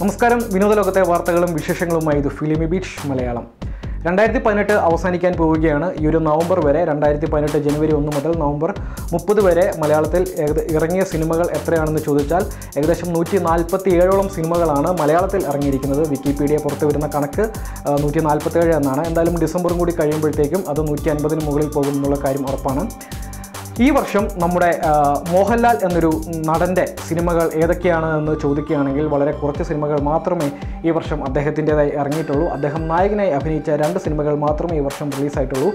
നമസ്കാരം, വിനോദലോകത്തെ വാർത്തകളും വിശേഷങ്ങളുമായി ഇത് ഫിലിമിബീറ്റ് മലയാളം. 2018 അവസാനിക്കാൻ പോവുകയാണ്. ഈ ഒരു നവംബർ വരെ 2018 ജനുവരി 1 മുതൽ നവംബർ 30 വരെ മലയാളത്തിൽ ഇറങ്ങിയ സിനിമകൾ എത്രയാണെന്ന് ചോദിച്ചാൽ ഏകദേശം 147ഓളം സിനിമകളാണ് മലയാളത്തിൽ ഇറങ്ങിയിരിക്കുന്നത്. വിക്കിപീഡിയ പുറത്തു വരുന്ന കണക്ക് 147 എന്നാണ്. എന്തായാലും ഡിസംബറും കൂടി കഴിയുമ്പോഴത്തേക്കും അത് 150-ന് മുകളിൽ പോകുമെന്നുള്ള കാര്യം ഉറപ്പാണ്. ഈ വർഷം നമ്മുടെ മോഹൻലാൽ എന്നൊരു നടൻ്റെ സിനിമകൾ ഏതൊക്കെയാണ് എന്ന് ചോദിക്കുകയാണെങ്കിൽ വളരെ കുറച്ച് സിനിമകൾ മാത്രമേ ഈ വർഷം അദ്ദേഹത്തിൻ്റെതായി ഇറങ്ങിയിട്ടുള്ളൂ. അദ്ദേഹം നായകനായി അഭിനയിച്ച 2 സിനിമകൾ മാത്രമേ ഈ വർഷം റിലീസായിട്ടുള്ളൂ.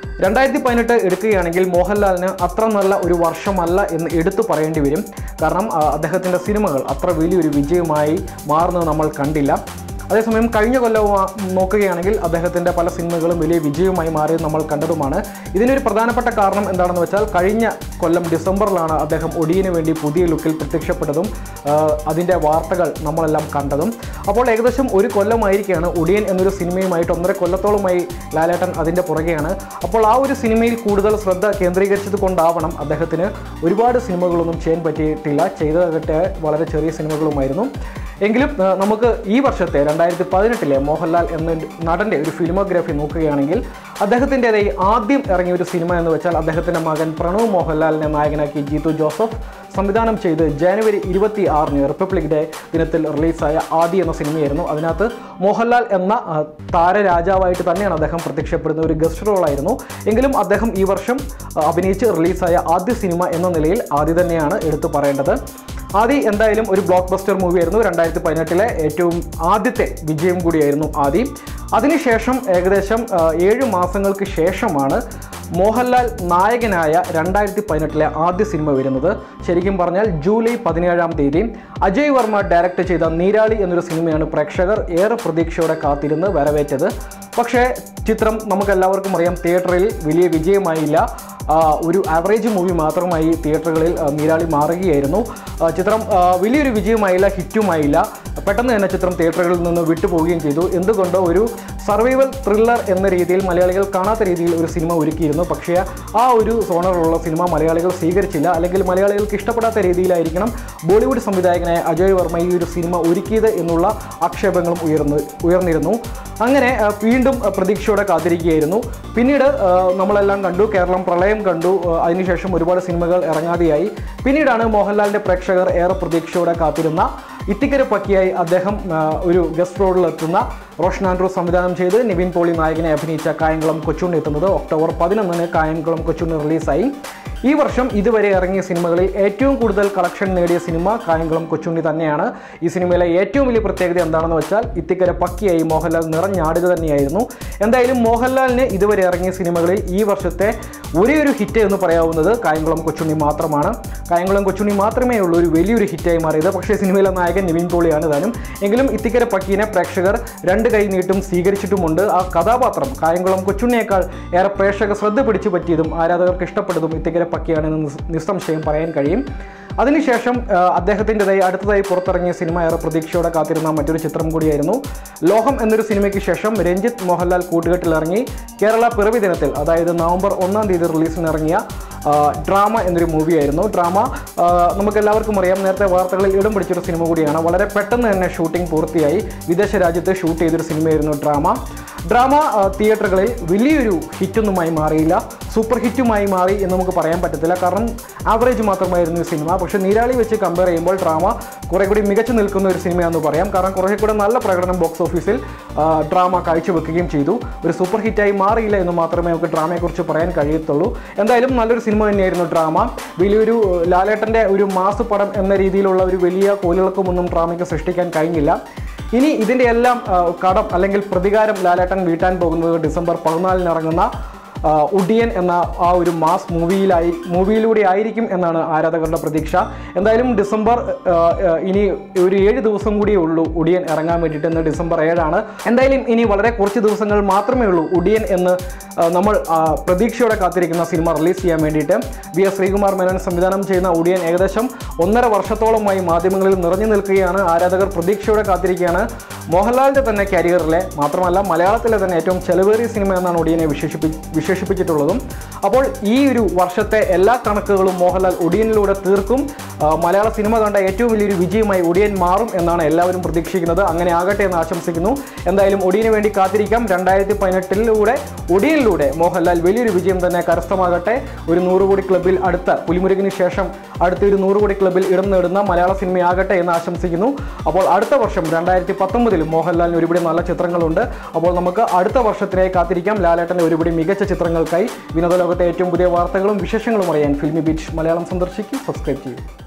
2018 എടുക്കുകയാണെങ്കിൽ മോഹൻലാലിന് അത്ര നല്ല ഒരു വർഷമല്ല എന്ന് എടുത്തു പറയേണ്ടി വരും. കാരണം അദ്ദേഹത്തിൻ്റെ സിനിമകൾ അത്ര വലിയൊരു വിജയമായി മാറുന്നത് നമ്മൾ കണ്ടില്ല. അതേസമയം കഴിഞ്ഞ കൊല്ലം നോക്കുകയാണെങ്കിൽ അദ്ദേഹത്തിൻ്റെ പല സിനിമകളും വലിയ വിജയമായി മാറിയത് നമ്മൾ കണ്ടതുമാണ്. ഇതിനൊരു പ്രധാനപ്പെട്ട കാരണം എന്താണെന്ന് വെച്ചാൽ കഴിഞ്ഞ കൊല്ലം ഡിസംബറിലാണ് അദ്ദേഹം ഒടിയന് വേണ്ടി പുതിയ ലുക്കിൽ പ്രത്യക്ഷപ്പെട്ടതും അതിൻ്റെ വാർത്തകൾ നമ്മളെല്ലാം കണ്ടതും. അപ്പോൾ ഏകദേശം ഒരു കൊല്ലമായിരിക്കുകയാണ് ഒടിയൻ എന്നൊരു സിനിമയുമായിട്ട് 1.5 കൊല്ലത്തോളമായി ലാലേട്ടൻ അതിൻ്റെ പുറകെയാണ്. അപ്പോൾ ആ ഒരു സിനിമയിൽ കൂടുതൽ ശ്രദ്ധ കേന്ദ്രീകരിച്ചത് കൊണ്ടാവണം അദ്ദേഹത്തിന് ഒരുപാട് സിനിമകളൊന്നും ചെയ്യാൻ പറ്റിയിട്ടില്ല. ചെയ്തതൊക്കെ വളരെ ചെറിയ സിനിമകളുമായിരുന്നു. എങ്കിലും നമുക്ക് ഈ വർഷത്തെ 2018 മോഹൻലാൽ എന്ന നടൻ്റെ ഒരു ഫിലിമോഗ്രാഫി നോക്കുകയാണെങ്കിൽ അദ്ദേഹത്തിൻ്റെതായി ആദ്യം ഇറങ്ങിയ ഒരു സിനിമ എന്ന് വെച്ചാൽ അദ്ദേഹത്തിൻ്റെ മകൻ പ്രണവ് മോഹൻലാലിനെ നായകനാക്കി ജീത്തു ജോസഫ് സംവിധാനം ചെയ്ത് ജനുവരി 26-ന് റിപ്പബ്ലിക് ഡേ ദിനത്തിൽ റിലീസായ ആദി എന്ന സിനിമയായിരുന്നു. അതിനകത്ത് മോഹൻലാൽ എന്ന താരരാജാവായിട്ട് തന്നെയാണ് അദ്ദേഹം പ്രത്യക്ഷപ്പെടുന്ന ഒരു ഗസ്റ്റ് റോളായിരുന്നു. എങ്കിലും അദ്ദേഹം ഈ വർഷം അഭിനയിച്ച് റിലീസായ ആദ്യ സിനിമ എന്ന നിലയിൽ ആദി തന്നെയാണ് എടുത്തു പറയേണ്ടത്. ആദി എന്തായാലും ഒരു ബ്ലോക്ക് ബസ്റ്റർ മൂവിയായിരുന്നു. 2018 ഏറ്റവും ആദ്യത്തെ വിജയം കൂടിയായിരുന്നു ആദി. അതിനുശേഷം ഏകദേശം 7 മാസങ്ങൾക്ക് ശേഷമാണ് മോഹൻലാൽ നായകനായ 2018 ആദ്യ സിനിമ വരുന്നത്. ശരിക്കും പറഞ്ഞാൽ ജൂലൈ 17-ാം തീയതി അജയ് വർമ്മ ഡയറക്റ്റ് ചെയ്ത നീരാളി എന്നൊരു സിനിമയാണ് പ്രേക്ഷകർ ഏറെ പ്രതീക്ഷയോടെ കാത്തിരുന്ന് വരവേറ്റത്. പക്ഷേ ചിത്രം നമുക്കെല്ലാവർക്കും അറിയാം, തിയേറ്ററിൽ വലിയ വിജയമായില്ല. ഒരു ആവറേജ് മൂവി മാത്രമായി തിയേറ്ററുകളിൽ നീരാളി മാറുകയായിരുന്നു. ചിത്രം വലിയൊരു വിജയമായില്ല, ഹിറ്റുമായില്ല. പെട്ടെന്ന് തന്നെ ചിത്രം തിയേറ്ററുകളിൽ നിന്ന് വിട്ടുപോവുകയും ചെയ്തു. എന്തുകൊണ്ടോ ഒരു സർവൈവൽ ത്രില്ലർ എന്ന രീതിയിൽ മലയാളികൾ കാണാത്ത രീതിയിൽ ഒരു സിനിമ ഒരുക്കിയിരുന്നു. പക്ഷേ ആ ഒരു സോണറിലുള്ള സിനിമ മലയാളികൾ സ്വീകരിച്ചില്ല. അല്ലെങ്കിൽ മലയാളികൾക്ക് ഇഷ്ടപ്പെടാത്ത രീതിയിലായിരിക്കണം ബോളിവുഡ് സംവിധായകനായ അജയ് വർമ്മ ഈ ഒരു സിനിമ ഒരുക്കിയത് എന്നുള്ള ആക്ഷേപങ്ങളും ഉയർന്നിരുന്നു. അങ്ങനെ വീണ്ടും പ്രതീക്ഷയോടെ കാത്തിരിക്കുകയായിരുന്നു. പിന്നീട് നമ്മളെല്ലാം കണ്ടു, കേരളം പ്രളയം കണ്ടു. അതിനുശേഷം ഒരുപാട് സിനിമകൾ ഇറങ്ങാതെയായി. പിന്നീടാണ് മോഹൻലാലിൻ്റെ പ്രേക്ഷകർ ഏറെ പ്രതീക്ഷയോടെ കാത്തിരുന്ന ഇത്തിക്കര പക്കിയായി അദ്ദേഹം ഒരു ഗസ്റ്റ് റോളിലെത്തുന്ന റോഷൻ ആൻഡ്രൂ സംവിധാനം ചെയ്ത് നിവിൻ പോളി നായകനെ അഭിനയിച്ച കായംകുളം കൊച്ചുണ്ണി എത്തുന്നത് ഒക്ടോബർ 11-ന് കായംകുളം കൊച്ചുണ്ണി റിലീസായി. ഈ വർഷം ഇതുവരെ ഇറങ്ങിയ സിനിമകളിൽ ഏറ്റവും കൂടുതൽ കളക്ഷൻ നേടിയ സിനിമ കായംകുളം കൊച്ചുണ്ണി തന്നെയാണ്. ഈ സിനിമയിലെ ഏറ്റവും വലിയ പ്രത്യേകത എന്താണെന്ന് വെച്ചാൽ ഇത്തിക്കര പക്കിയായി മോഹൻലാൽ നിറഞ്ഞാടുക തന്നെയായിരുന്നു. എന്തായാലും മോഹൻലാലിന് ഇതുവരെ ഇറങ്ങിയ സിനിമകളിൽ ഈ വർഷത്തെ ഒരേ ഒരു ഹിറ്റ് എന്ന് പറയാവുന്നത് കായംകുളം കൊച്ചുണ്ണി മാത്രമാണ്. കായംകുളം കൊച്ചുണ്ണി മാത്രമേ ഉള്ളൂ ഒരു വലിയൊരു ഹിറ്റായി മാറിയത്. പക്ഷേ സിനിമയിലെ നായകൻ നിവിൻ പോളിയാണ് താനും. എങ്കിലും ഇത്തിക്കര പക്കീനെ പ്രേക്ഷകർ 2 കൈ നീട്ടും സ്വീകരിച്ചിട്ടുമുണ്ട്. ആ കഥാപാത്രം കായംകുളം കൊച്ചുണ്ണിയേക്കാൾ ഏറെ പ്രേക്ഷക ശ്രദ്ധ പിടിച്ചു പറ്റിയതും ആരാധകർക്ക് ഇഷ്ടപ്പെട്ടതും ഇത്തിക്കര പക്കിയാണെന്ന് നിസ്സംശയം പറയാൻ കഴിയും. അതിനുശേഷം അദ്ദേഹത്തിൻ്റെതായി അടുത്തതായി പുറത്തിറങ്ങിയ സിനിമ ഏറെ പ്രതീക്ഷയോടെ കാത്തിരുന്ന മറ്റൊരു ചിത്രം കൂടിയായിരുന്നു ലോഹം എന്നൊരു സിനിമയ്ക്ക് ശേഷം രഞ്ജിത്ത് മോഹൻലാൽ കൂട്ടുകെട്ടിലിറങ്ങി കേരള പിറവി ദിനത്തിൽ, അതായത് നവംബർ 1-ാം തീയതി റിലീസിനിറങ്ങിയ ഡ്രാമ എന്നൊരു മൂവിയായിരുന്നു. ഡ്രാമ നമുക്കെല്ലാവർക്കും അറിയാം, നേരത്തെ വാർത്തകളിൽ ഇടം പിടിച്ചൊരു സിനിമ കൂടിയാണ്. വളരെ പെട്ടെന്ന് തന്നെ ഷൂട്ടിംഗ് പൂർത്തിയായി വിദേശ രാജ്യത്ത് ഷൂട്ട് ചെയ്തൊരു സിനിമയായിരുന്നു ഡ്രാമ. തിയേറ്ററുകളിൽ വലിയൊരു ഹിറ്റൊന്നുമായി മാറിയില്ല, സൂപ്പർ ഹിറ്റുമായി മാറി എന്ന് നമുക്ക് പറയാൻ പറ്റത്തില്ല. കാരണം ആവറേജ് മാത്രമായിരുന്നു ഈ സിനിമ. പക്ഷേ നീരാളി വെച്ച് കമ്പയർ ചെയ്യുമ്പോൾ ഡ്രാമ കുറേ കൂടി മികച്ചു നിൽക്കുന്ന ഒരു സിനിമയാണെന്ന് പറയാം. കാരണം കുറേ കൂടെ നല്ല പ്രകടനം ബോക്സ് ഓഫീസിൽ ഡ്രാമ കാഴ്ചവെക്കുകയും ചെയ്തു. ഒരു സൂപ്പർ ഹിറ്റായി മാറിയില്ല എന്ന് മാത്രമേ നമുക്ക് ഡ്രാമയെക്കുറിച്ച് പറയാൻ കഴിയത്തുള്ളൂ. എന്തായാലും നല്ലൊരു സിനിമ തന്നെയായിരുന്നു ഡ്രാമ. വലിയൊരു ലാലേട്ടൻ്റെ ഒരു മാസ് പടം എന്ന രീതിയിലുള്ള ഒരു വലിയ കോലുകൾക്കുമൊന്നും ഡ്രാമയ്ക്ക് സൃഷ്ടിക്കാൻ കഴിഞ്ഞില്ല. ഇനി ഇതിൻ്റെ എല്ലാം കടം അല്ലെങ്കിൽ പ്രതികാരം ലാലേട്ടൻ വീട്ടാൻ പോകുന്നത് ഡിസംബർ 14-ന് ഇറങ്ങുന്ന ഒടിയൻ എന്ന ആ ഒരു മാസ് മൂവിയിലൂടെ ആയിരിക്കും എന്നാണ് ആരാധകരുടെ പ്രതീക്ഷ. എന്തായാലും ഡിസംബർ ഇനി ഒരു 7 ദിവസം കൂടിയേ ഉള്ളൂ ഒടിയൻ ഇറങ്ങാൻ വേണ്ടിയിട്ട്. ഇന്ന് ഡിസംബർ 7-ആണ്. എന്തായാലും ഇനി വളരെ കുറച്ച് ദിവസങ്ങൾ മാത്രമേ ഉള്ളൂ ഒടിയൻ എന്ന് നമ്മൾ പ്രതീക്ഷയോടെ കാത്തിരിക്കുന്ന സിനിമ റിലീസ് ചെയ്യാൻ വേണ്ടിയിട്ട്. വി.എസ്. ശ്രീകുമാർ മേനോൻ സംവിധാനം ചെയ്യുന്ന ഒടിയൻ ഏകദേശം 1.5 വർഷത്തോളമായി മാധ്യമങ്ങളിൽ നിറഞ്ഞു നിൽക്കുകയാണ്. ആരാധകർ പ്രതീക്ഷയോടെ കാത്തിരിക്കുകയാണ്. മോഹൻലാലിൻ്റെ തന്നെ കരിയറിലെ മാത്രമല്ല മലയാളത്തിലെ തന്നെ ഏറ്റവും ചെലവേറിയ സിനിമ എന്നാണ് ഒടിയനെ വിശേഷിപ്പിച്ചിട്ടുള്ളതും. അപ്പോൾ ഈ ഒരു വർഷത്തെ എല്ലാ കണക്കുകളും മോഹൻലാൽ ഒടിയനിലൂടെ തീർക്കും. മലയാള സിനിമ കണ്ട ഏറ്റവും വലിയൊരു വിജയമായി ഒടിയൻ മാറും എന്നാണ് എല്ലാവരും പ്രതീക്ഷിക്കുന്നത്. അങ്ങനെ ആകട്ടെ എന്ന് ആശംസിക്കുന്നു. എന്തായാലും ഒടിയന് വേണ്ടി കാത്തിരിക്കാം. 2018 ഒടിയനിലൂടെ മോഹൻലാൽ വലിയൊരു വിജയം തന്നെ കരസ്ഥമാകട്ടെ. ഒരു 100 കോടി ക്ലബ്ബിൽ അടുത്ത പുലിമുരുകന് ശേഷം അടുത്ത ഒരു 100 കോടി ക്ലബ്ബിൽ ഇടം നേടുന്ന മലയാള സിനിമയാകട്ടെ എന്ന് ആശംസിക്കുന്നു. അപ്പോൾ അടുത്ത വർഷം 2019 മോഹൻലാലിന് ഒരുപിടി നല്ല ചിത്രങ്ങളുണ്ട്. അപ്പോൾ നമുക്ക് അടുത്ത വർഷത്തിനായി കാത്തിരിക്കാം. ലാലേട്ടൻ്റെ ഒരുപിടി മികച്ച ചിത്രങ്ങൾക്കായി വിനോദ ലോകത്തെ ഏറ്റവും പുതിയ വാർത്തകളും വിശേഷങ്ങളും അറിയാൻ ഫിൽമി ബീറ്റ് മലയാളം സന്ദർശിക്കും. സബ്സ്ക്രൈബ് ചെയ്യും.